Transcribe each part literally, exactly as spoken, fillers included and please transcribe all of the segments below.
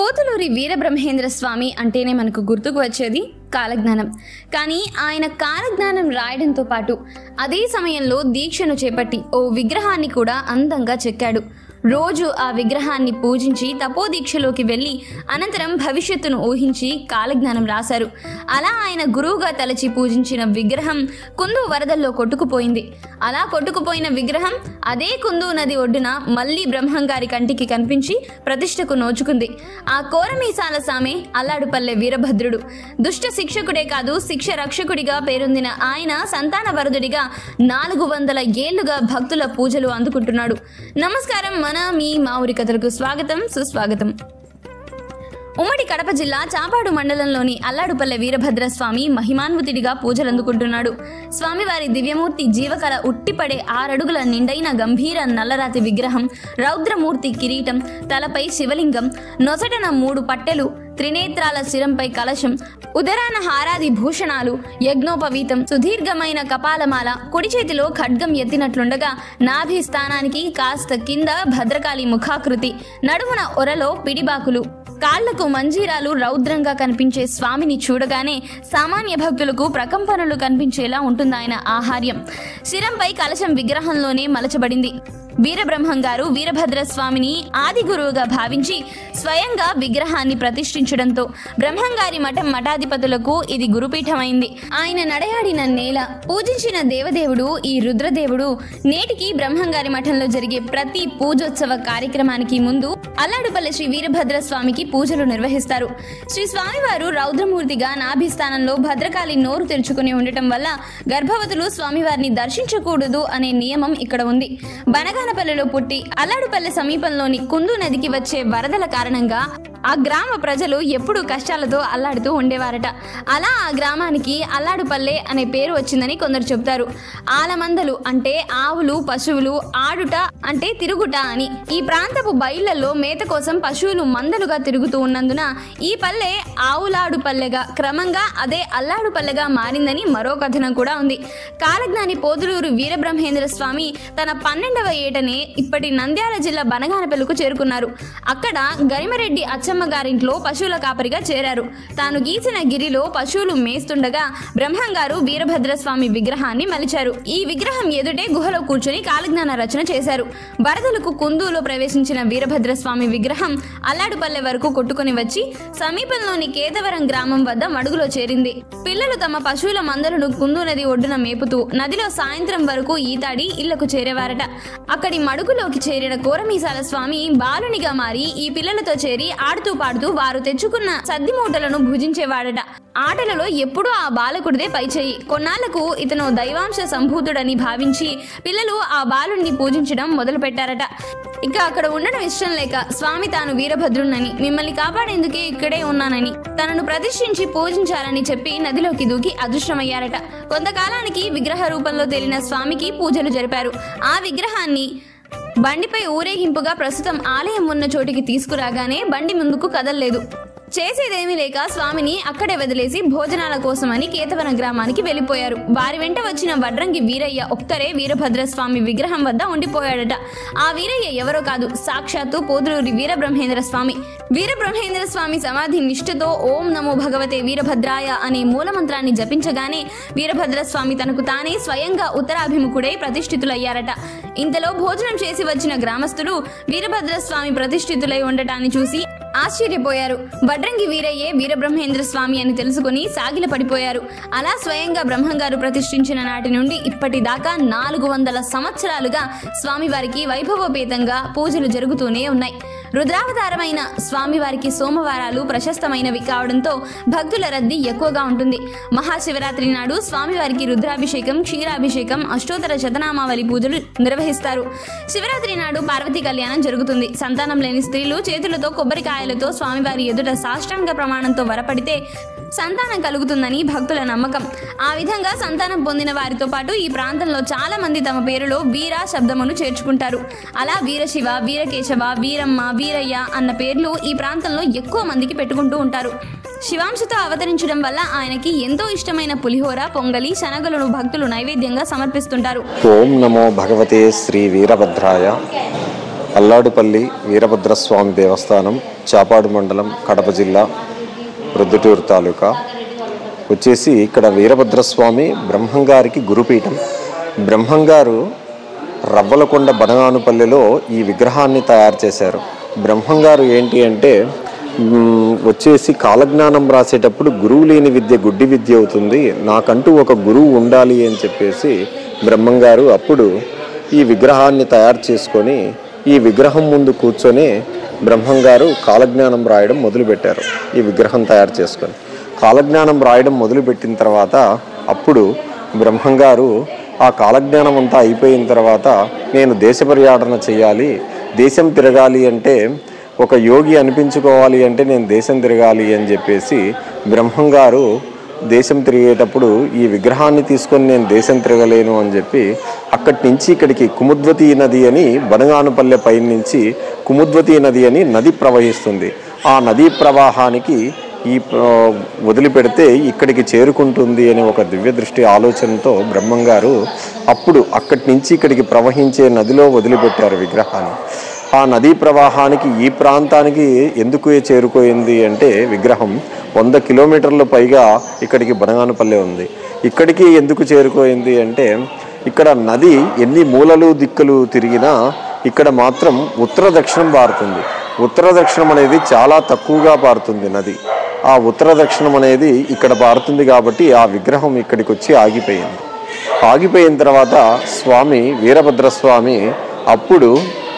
పోతులూరి వీరబ్రహ్మేంద్ర స్వామి అంటేనే మనకు గుర్తుకు వచ్చేది కాలజ్ఞానం. కానీ ఆయన కాలజ్ఞానం రాయడంతో పాటు అదే సమయంలో దీక్షను చేపట్టి ఓ విగ్రహాన్ని కూడా అందంగా చెక్కాడు. రోజు ఆ విగ్రహాన్ని పూజించి తపోదీక్షలోకి వెళ్ళి అనంతరం భవిష్యత్తును ఊహించి కాలజ్ఞానం రాశారు. అలా ఆయన గురువుగా తలచి పూజించిన విగ్రహం కుందు వరదల్లో కొట్టుకుపోయింది. అలా కొట్టుకుపోయిన విగ్రహం అదే కుందు నది ఒడ్డున మళ్లీ బ్రహ్మంగారి కంటికి కనిపించి ప్రతిష్టకు నోచుకుంది. ఆ కోరమీసాల సామే అల్లాడుపల్లె వీరభద్రుడు. దుష్ట శిక్షకుడే కాదు, శిక్ష రక్షకుడిగా పేరొందిన ఆయన సంతాన వరదుడిగా నాలుగు వందల ఏళ్లుగా భక్తుల పూజలు అందుకుంటున్నాడు. నమస్కారం, మన మీ మా ఊరి కథలకు స్వాగతం, సుస్వాగతం. ఉమ్మడి కడప జిల్లా చాపాడు మండలంలోని అల్లాడుపల్లె వీరభద్ర స్వామి మహిమాన్వితుడిగా పూజలందుకుంటున్నాడు. స్వామివారి దివ్యమూర్తి జీవకళ ఉట్టిపడే ఆరడుగుల నిండైన గంభీర నల్లరాతి విగ్రహం, రౌద్రమూర్తి కిరీటం, తలపై శివలింగం, నొసటన మూడు పట్టెలు, త్రినేత్రాల శిరంపై కలశం, ఉదరాన హారాది భూషణాలు, యజ్ఞోపవీతం, సుదీర్ఘమైన కపాలమాల, కుడి చేతిలో ఖడ్గం ఎత్తినట్లుండగా నాభి స్థానానికి కాస్త కింద భద్రకాళి ముఖాకృతి, నడుమున ఒరలో పిడిబాకులు, కాళ్లకు మంజీరాలు రౌద్రంగా కనిపించే స్వామిని చూడగానే సామాన్య భక్తులకు ప్రకంపనలు కనిపించేలా ఉంటుందాయన ఆహార్యం. శిరంపై కలశం విగ్రహంలోనే మలచబడింది. వీరబ్రహ్మం గారు వీరభద్ర స్వామిని ఆది గురువుగా భావించి స్వయంగా విగ్రహాన్ని ప్రతిష్ఠించడంతో బ్రహ్మంగారి మఠం మఠాధిపతులకు ఇది గురుపీఠమైంది. ఆయన నడయాడిన నేల, పూజించిన దేవదేవుడు ఈ రుద్రదేవుడు. నేటికి బ్రహ్మంగారి మఠంలో జరిగే ప్రతి పూజోత్సవ కార్యక్రమానికి ముందు అల్లాడుపల్లె శ్రీ వీరభద్ర స్వామికి పూజలు నిర్వహిస్తారు. శ్రీ స్వామివారు రౌద్రమూర్తిగా నాభిస్థానంలో భద్రకాళి నోరు తెరుచుకుని ఉండటం వల్ల గర్భవతులు స్వామివారిని దర్శించకూడదు అనే నియమం ఇక్కడ ఉంది. బనగానపల్లెలో పుట్టి అల్లాడుపల్లె సమీపంలోని కుందు నదికి వచ్చే వరదల కారణంగా ఆ గ్రామ ప్రజలు ఎప్పుడూ కష్టాలతో అల్లాడుతూ ఉండేవారట. అలా ఆ గ్రామానికి అల్లాడుపల్లె అనే పేరు వచ్చిందని కొందరు చెబుతారు. ఆలమందలు అంటే ఆవులు, పశువులు, ఆడుట అంటే తిరుగుట అని. ఈ ప్రాంతపు బయళ్లలో మేత కోసం పశువులు మందలుగా తిరుగుతూ ఉన్నందున ఈ పల్లె ఆవులాడు పల్లెగా క్రమంగా అదే అల్లాడు పల్లెగా మారిందని మరో కథనం కూడా ఉంది. కాలజ్ఞాని పోతులూరు వీరబ్రహ్మేంద్ర స్వామి తన పన్నెండవ ఏటనే ఇప్పటి నంద్యాల జిల్లా బనగానపల్లికు చేరుకున్నారు. అక్కడ గరిమరెడ్డి అచ్చమ్మ గారింట్లో పశువుల కాపరిగా చేరారు. తాను గీసిన గిరిలో పశువులు మేస్తుండగా బ్రహ్మంగారు వీరభద్ర స్వామి విగ్రహాన్ని మలిచారు. ఈ విగ్రహం ఎదుటే గుహలో కూర్చొని కాలజ్ఞాన రచన చేశారు. వరదలకు కుందులో ప్రవేశించిన వీరభద్ర స్వామి విగ్రహం అల్లాడుపల్లె వరకు కొట్టుకుని వచ్చి సమీపంలోని కేదవరం గ్రామం వద్ద మడుగులో చేరింది. పిల్లలు తమ పశువుల మందలను కుందు నది ఒడ్డున మేపుతూ నదిలో సాయంత్రం వరకు ఈతాడి ఇళ్లకు చేరేవారట. అక్కడి మడుగులోకి చేరిన కోరమీసాల స్వామి బాలునిగా మారి ఈ పిల్లలతో చేరి ఆడుతూ పాడుతూ వారు తెచ్చుకున్న సద్ది మూటలను భుజించేవాడట. ఆటలలో ఎప్పుడూ ఆ బాలకుడిదే పైచేయి. కొన్నాళ్లకు ఇతను దైవాంశ సంభూతుడని భావించి పిల్లలు ఆ బాలుడిని పూజించడం మొదలు పెట్టారట. ఇక అక్కడ ఉండడం ఇష్టం లేక స్వామి తాను వీరభద్రునని, మిమ్మల్ని కాపాడేందుకే ఇక్కడే ఉన్నానని, తనను ప్రతిష్ఠించి పూజించాలని చెప్పి నదిలోకి దూకి అదృశ్యమయ్యారట. కొంతకాలానికి విగ్రహ రూపంలో తేలిన స్వామికి పూజలు జరిపారు. ఆ విగ్రహాన్ని బండిపై ఊరేగింపుగా ప్రస్తుతం ఆలయం ఉన్న చోటికి తీసుకురాగానే బండి ముందుకు కదలలేదు. చేసేదేమీ లేక స్వామిని అక్కడే వదిలేసి భోజనాల కోసమని కేతవరం గ్రామానికి వెళ్లిపోయారు. వారి వెంట వచ్చిన వడ్రంగి వీరయ్య ఒక్కరే వీరభద్ర స్వామి విగ్రహం వద్ద ఉండిపోయాడట. ఆ వీరయ్య ఎవరో కాదు, సాక్షాత్తు పోతులూరి వీరబ్రహ్మేంద్ర స్వామి. వీరబ్రహ్మేంద్ర స్వామి సమాధి నిష్ఠతో ఓం నమో భగవతే వీరభద్రాయ అనే మూలమంత్రాన్ని జపించగానే వీరభద్ర స్వామి తనకు తానే స్వయంగా ఉత్తరాభిముఖుడై ప్రతిష్ఠితులయ్యారట. ఇంతలో భోజనం చేసి వచ్చిన గ్రామస్తులు వీరభద్ర స్వామి ప్రతిష్ఠితులై ఉండటాన్ని చూసి ఆశ్చర్యపోయారు. వడ్రంగి వీరయ్యే వీరబ్రహ్మేంద్ర స్వామి అని తెలుసుకుని సాగిల పడిపోయారు. అలా స్వయంగా బ్రహ్మంగారు ప్రతిష్ఠించిన నాటి నుండి ఇప్పటిదాకా నాలుగు వందల సంవత్సరాలుగా స్వామివారికి వైభవోపేతంగా పూజలు జరుగుతూనే ఉన్నాయి. రుద్రావతారమైన స్వామివారికి సోమవారాలు ప్రశస్తమైనవి కావడంతో భక్తుల రద్దీ ఎక్కువగా ఉంటుంది. మహాశివరాత్రి నాడు స్వామివారికి రుద్రాభిషేకం, క్షీరాభిషేకం, అష్టోత్తర శతనామావళి పూజలు నిర్వహిస్తారు. శివరాత్రి నాడు పార్వతీ కళ్యాణం జరుగుతుంది. సంతానం లేని స్త్రీలు చేతులతో కొబ్బరికాయలతో స్వామివారి ఎదుట సాష్టాంగ ప్రమాణంతో వరపడితే సంతానం కలుగుతుందని భక్తుల నమ్మకం. ఆ విధంగా సంతానం పొందిన వారితో పాటు ఈ ప్రాంతంలో చాలా మంది తమ పేరులో వీర శబ్దమును చేర్చుకుంటారు. అలా వీరశివ, వీరకేశవ, వీరమ్మ, వీరయ్య అన్న పేర్లు ఈ ప్రాంతంలో ఎక్కువ మందికి పెట్టుకుంటూ ఉంటారు. శివాంశతో అవతరించడం వల్ల ఆయనకి ఎంతో ఇష్టమైన పులిహోర, పొంగలి, శనగలను భక్తులు నైవేద్యంగా సమర్పిస్తుంటారు. ఓం నమో భగవతే శ్రీ వీరభద్రాయ. అల్లాడుపల్లి వీరభద్రస్వామి దేవస్థానం, చాపాడు మండలం, కడప జిల్లా, ప్రొద్దుటూరు తాలూకా. వచ్చేసి ఇక్కడ వీరభద్రస్వామి బ్రహ్మంగారికి గురుపీఠం. బ్రహ్మంగారు రవ్వలకొండ బనగానుపల్లిలో ఈ విగ్రహాన్ని తయారు చేశారు. బ్రహ్మంగారు ఏంటి అంటే వచ్చేసి కాలజ్ఞానం రాసేటప్పుడు గురువు లేని విద్య గుడ్డి విద్య అవుతుంది, నాకంటూ ఒక గురువు ఉండాలి అని చెప్పేసి బ్రహ్మంగారు అప్పుడు ఈ విగ్రహాన్ని తయారు చేసుకొని ఈ విగ్రహం ముందు కూర్చొని బ్రహ్మంగారు కాలజ్ఞానం రాయడం మొదలుపెట్టారు. ఈ విగ్రహం తయారు చేసుకొని కాలజ్ఞానం రాయడం మొదలుపెట్టిన తర్వాత అప్పుడు బ్రహ్మంగారు ఆ కాలజ్ఞానం అంతా అయిపోయిన తర్వాత నేను దేశ పర్యటన చేయాలి, దేశం తిరగాలి, అంటే ఒక యోగి అనిపించుకోవాలి అంటే నేను దేశం తిరగాలి అని చెప్పేసి బ్రహ్మంగారు దేశం తిరిగేటప్పుడు ఈ విగ్రహాన్ని తీసుకొని నేను దేశం తిరగలేను అని చెప్పి అక్కడి నుంచి ఇక్కడికి కుముద్వతి నది అని బనగానుపల్లె పై నుంచి కుముద్వతి నది అని నది ప్రవహిస్తుంది. ఆ నదీ ప్రవాహానికి ఈ వదిలిపెడితే ఇక్కడికి చేరుకుంటుంది అనే ఒక దివ్య దృష్టి ఆలోచనతో బ్రహ్మంగారు అప్పుడు అక్కడి నుంచి ఇక్కడికి ప్రవహించే నదిలో వదిలిపెట్టారు విగ్రహాన్ని. ఆ నదీ ప్రవాహానికి ఈ ప్రాంతానికి ఎందుకు చేరుకోయింది అంటే విగ్రహం వంద కిలోమీటర్ల పైగా ఇక్కడికి బనగానుపల్లె ఉంది. ఇక్కడికి ఎందుకు చేరుకోయింది అంటే ఇక్కడ నది ఎన్ని మూలలు దిక్కులు తిరిగినా ఇక్కడ మాత్రం ఉత్తర దక్షిణం పారుతుంది. ఉత్తర దక్షిణం అనేది చాలా తక్కువగా పారుతుంది నది. ఆ ఉత్తర దక్షిణం అనేది ఇక్కడ పారుతుంది కాబట్టి ఆ విగ్రహం ఇక్కడికి వచ్చి ఆగిపోయింది. ఆగిపోయిన తర్వాత స్వామి వీరభద్రస్వామి అప్పుడు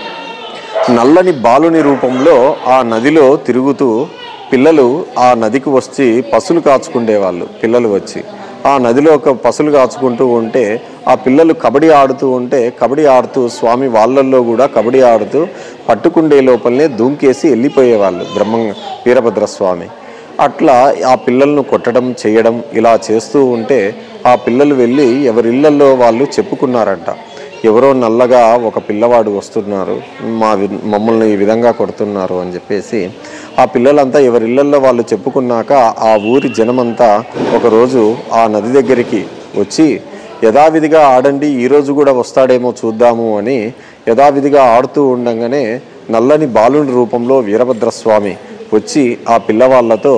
నల్లని బాలుని రూపంలో ఆ నదిలో తిరుగుతూ పిల్లలు ఆ నదికి వచ్చి పసులు కాచుకుండేవాళ్ళు. పిల్లలు వచ్చి ఆ నదిలో ఒక పసులు కాచుకుంటూ ఉంటే ఆ పిల్లలు కబడ్డీ ఆడుతూ ఉంటే కబడ్డీ ఆడుతూ స్వామి వాళ్ళల్లో కూడా కబడ్డీ ఆడుతూ పట్టుకుండే లోపలనే దూంకేసి వెళ్ళిపోయేవాళ్ళు బ్రహ్మ వీరభద్రస్వామి. అట్లా ఆ పిల్లలను కొట్టడం చేయడం ఇలా చేస్తూ ఉంటే ఆ పిల్లలు వెళ్ళి ఎవరిళ్ళల్లో వాళ్ళు చెప్పుకున్నారంట, ఎవరో నల్లగా ఒక పిల్లవాడు వస్తున్నారు, మా మమ్మల్ని ఈ విధంగా కొడుతున్నారు అని చెప్పేసి ఆ పిల్లలంతా ఎవరిళ్ళల్లో వాళ్ళు చెప్పుకున్నాక ఆ ఊరి జనమంతా ఒకరోజు ఆ నది దగ్గరికి వచ్చి యథావిధిగా ఆడండి, ఈరోజు కూడా వస్తాడేమో చూద్దాము అని యథావిధిగా ఆడుతూ ఉండగానే నల్లని బాలుని రూపంలో వీరభద్రస్వామి వచ్చి ఆ పిల్లవాళ్ళతో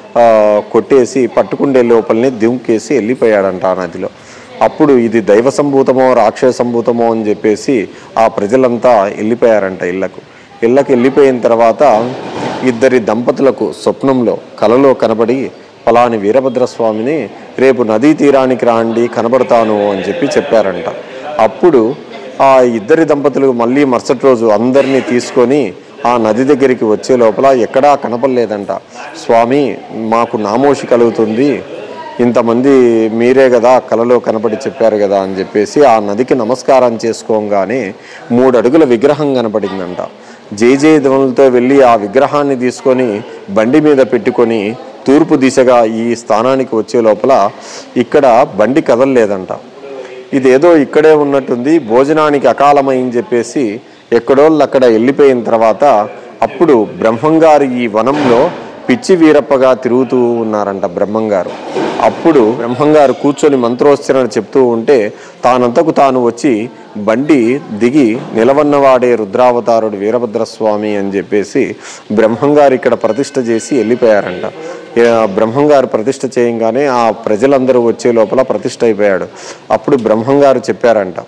కొట్టేసి పట్టుకుండే లోపలిని దింకేసి వెళ్ళిపోయాడంట ఆ నదిలో. అప్పుడు ఇది దైవ సంభూతమో రాక్షస సంభూతమో అని చెప్పేసి ఆ ప్రజలంతా వెళ్ళిపోయారంట ఇళ్ళకు. ఇళ్ళకి వెళ్ళిపోయిన తర్వాత ఇద్దరి దంపతులకు స్వప్నంలో కలలో కనబడి ఫలాని వీరభద్రస్వామిని రేపు నదీ తీరానికి రాండి కనబడతాను అని చెప్పి చెప్పారంట. అప్పుడు ఆ ఇద్దరి దంపతులు మళ్ళీ మరుసటి రోజు అందరినీ తీసుకొని ఆ నది దగ్గరికి వచ్చే లోపల ఎక్కడా కనపడలేదంట. స్వామి మాకు నామోషి కలుగుతుంది, ఇంతమంది మీరే కదా కలలో కనపడి చెప్పారు కదా అని చెప్పేసి ఆ నదికి నమస్కారం చేసుకోగానే మూడు అడుగుల విగ్రహం కనపడిందంట. జై జయ ధ్వనులతో వెళ్ళి ఆ విగ్రహాన్ని తీసుకొని బండి మీద పెట్టుకొని తూర్పు దిశగా ఈ స్థానానికి వచ్చే లోపల ఇక్కడ బండి కదలలేదంట. ఇదేదో ఇక్కడే ఉన్నట్టుంది, భోజనానికి అకాలమని చెప్పేసి ఎక్కడోళ్ళు అక్కడ వెళ్ళిపోయిన తర్వాత అప్పుడు బ్రహ్మంగారు ఈ వనంలో పిచ్చి వీరప్పగా తిరుగుతూ ఉన్నారంట బ్రహ్మంగారు. అప్పుడు బ్రహ్మంగారు కూర్చొని మంత్రోచ్చరణ చెప్తూ ఉంటే తానంతకు తాను వచ్చి బండి దిగి నిలవన్నవాడే రుద్రావతారుడు వీరభద్రస్వామి అని చెప్పేసి బ్రహ్మంగారు ఇక్కడ ప్రతిష్ఠ చేసి వెళ్ళిపోయారంట. బ్రహ్మంగారు ప్రతిష్ఠ చేయంగానే ఆ ప్రజలందరూ వచ్చే లోపల ప్రతిష్ఠ అయిపోయాడు. అప్పుడు బ్రహ్మంగారు చెప్పారంట,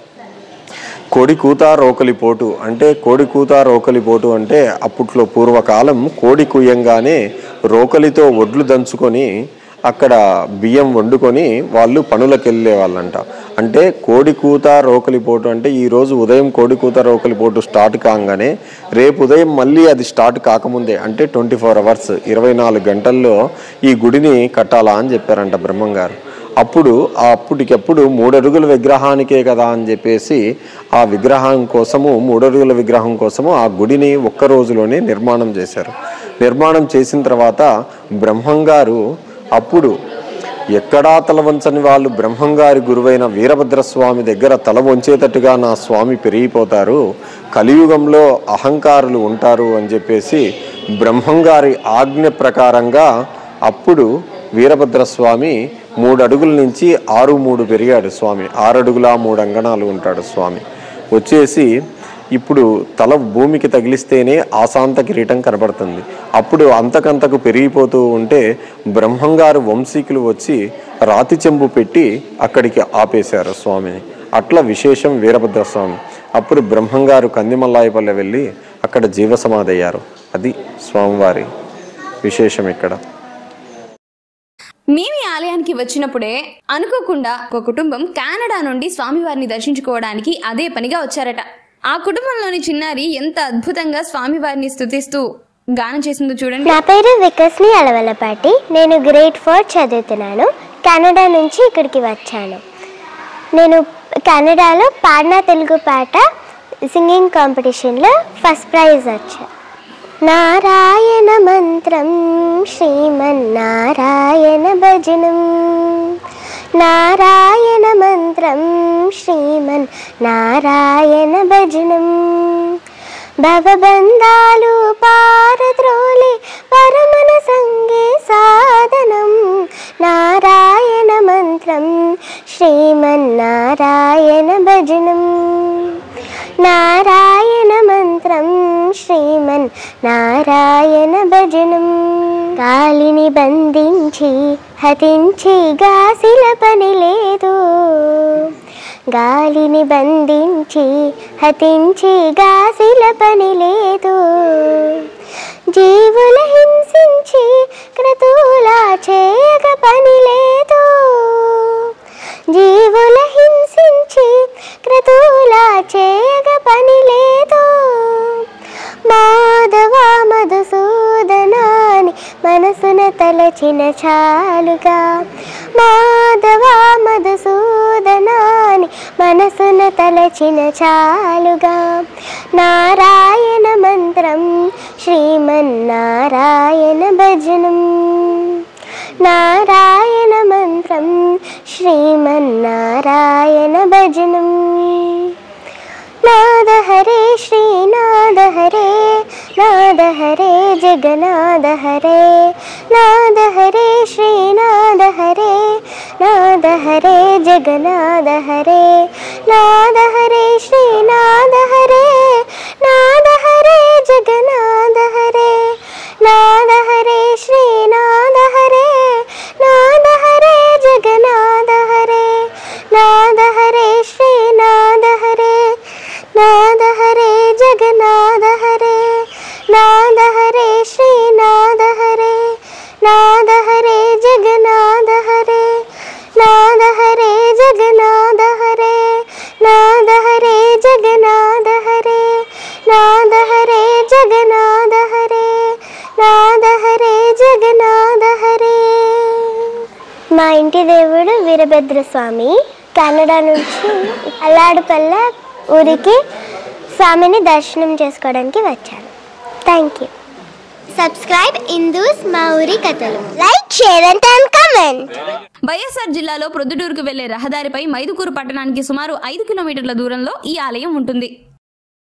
కోడి కూత రోకలి పోటు అంటే కోడి కూత రోకలి పోటు అంటే అప్పట్లో పూర్వకాలం కోడి కుయ్యంగానే రోకలితో ఒడ్లు దంచుకొని అక్కడ బియ్యం వండుకొని వాళ్ళు పనులకు వెళ్ళే వాళ్ళంట. అంటే కోడి కూత రోకలి పోటు అంటే ఈరోజు ఉదయం కోడి కూత రోకలి పోటు స్టార్ట్ కాగానే రేపు ఉదయం మళ్ళీ అది స్టార్ట్ కాకముందే అంటే ట్వంటీ ఫోర్ అవర్స్ ఇరవై నాలుగు గంటల్లో ఈ గుడిని కట్టాలా అని చెప్పారంట బ్రహ్మంగారు. అప్పుడు అప్పటికప్పుడు మూడడుగుల విగ్రహానికే కదా అని చెప్పేసి ఆ విగ్రహం కోసము మూడడుగుల విగ్రహం కోసము ఆ గుడిని ఒక్క రోజులోనే నిర్మాణం చేశారు. నిర్మాణం చేసిన తర్వాత బ్రహ్మంగారు అప్పుడు ఎక్కడా తల వంచని వాళ్ళు బ్రహ్మంగారి గురువైన వీరభద్రస్వామి దగ్గర తల వంచేటట్టుగా నా స్వామి పెరిగిపోతారు, కలియుగంలో అహంకారులు ఉంటారు అని చెప్పేసి బ్రహ్మంగారి ఆజ్ఞ ప్రకారంగా అప్పుడు వీరభద్రస్వామి మూడు అడుగుల నుంచి ఆరు మూడు పెరిగాడు స్వామి. ఆరు అడుగుల మూడు అంగణాలు ఉంటాడు స్వామి. వచ్చేసి ఇప్పుడు తల భూమికి తగిలిస్తేనే ఆశాంత కిరీటం కనబడుతుంది. అప్పుడు అంతకంతకు పెరిగిపోతూ ఉంటే బ్రహ్మంగారు వంశీకులు వచ్చి రాతి చెంబు పెట్టి అక్కడికి ఆపేశారు స్వామిని. అట్లా విశేషం వీరభద్రస్వామి. అప్పుడు బ్రహ్మంగారు కందిమల్లాయపల్లె వెళ్ళి అక్కడ జీవసమాధి అయ్యారు. అది స్వామివారి విశేషం ఇక్కడ. మేము ఈ ఆలయానికి వచ్చినప్పుడే అనుకోకుండా ఒక కుటుంబం కెనడా నుండి స్వామివారిని దర్శించుకోవడానికి అదే పనిగా వచ్చారట. ఆ కుటుంబంలోని చిన్నారి ఎంత అద్భుతంగా స్వామివారిని స్తుతిస్తూ గానం చేసిందో చూడండి. నా పేరు వికస్ని అలవలపాటి. నేను గ్రేడ్ ఫోర్ చదువుతున్నాను. కెనడా నుంచి ఇక్కడికి వచ్చాను. నేను కెనడాలో పాడిన తెలుగు పాట సింగింగ్ కాంపిటీషన్లో ఫస్ట్ ప్రైజ్ వచ్చాను. నారాయణ మంత్రం శ్రీమన్నారాయణ భజనం, నారాయణ మంత్రం శ్రీమన్ నారాయణ భజనం, భవబంధాలు పారద్రోలి పరమన సంగే సాధనం, నారాయణ మంత్రం శ్రీమన్నారాయణ భజనం, నారాయణ మంత్రం శ్రీమన్ నారాయణ భజనం. గాలిని బంధించి హతించి గాసిల పని లేదు, గాలిని బంధించి హతించి గాసిల పని లేదు, జీవుల హింసించి క్రతువులా చేయక పని లేదు, జీవుల హింసించి క్రతువులా చేయక పని లేదు, మాధవ మధుసూదనాని మనసున తలచిన చాలుగా, మాధవ మధుసూదనాని మనసున తలచిన చాలుగా, నారాయణ మంత్రం శ్రీమన్నారాయణ భజనం, నారాయణ మంత్రం శ్రీమన్నారాయణ భజనం. నాద హరే శ్రీనాద హరే, నాద హరే జగన్నాథ హరే, నాద హరే శ్రీనాద హరే, నాద హరే జగన్నాథ హరే, నాద హరే శ్రీనాద హరే, నాద హరే జగన్నాథ హరే, నాద హరే శ్రీనాద హరే, నాద హరే జగన్నాథ హరే, నాద హరే శ్రీనాద హరే, నాద హరే జగన్నాథ హరే, నాద హరే శ్రీనాథ హరే, నాద హరే జగన్నాథ హరే, నాద హరే జగన్నాథ హరే, నాద హరే జగన్నాథ హరే, నాద హరే జగన్నాథ హరే, నాద హరే జగన్నాథ హరే. మా ఇంటి దేవుడు వీరభద్రస్వామి. కెనడా నుంచి అల్లాడుపల్లె ఊరికి స్వామిని దర్శనం చేసుకోవడానికి వచ్చాను. Thank you. సబ్స్క్రైబ్ ఇందూస్ మా ఊరి కథలు. Like, share and comment. YSR జిల్లాలో ప్రొద్దుటూరుకు వెళ్లే రహదారిపై మైదుకూరు పట్టణానికి సుమారు ఐదు కిలోమీటర్ల దూరంలో ఈ ఆలయం ఉంటుంది.